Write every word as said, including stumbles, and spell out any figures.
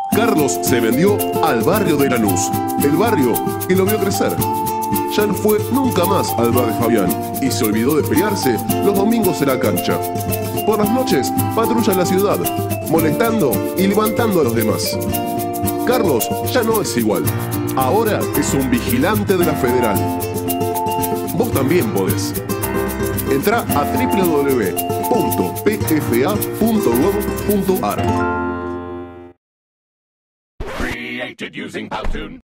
Carlos se vendió al barrio de Lanús, el barrio que lo vio crecer. Ya no fue nunca más al bar de Fabián y se olvidó de pelearse los domingos en la cancha. Por las noches patrulla la ciudad, molestando y levantando a los demás. Carlos ya no es igual, ahora es un vigilante de la Federal. Vos también podés. Entrá a doble u doble u doble u punto p f a punto gov punto a r. Created using Powtoon.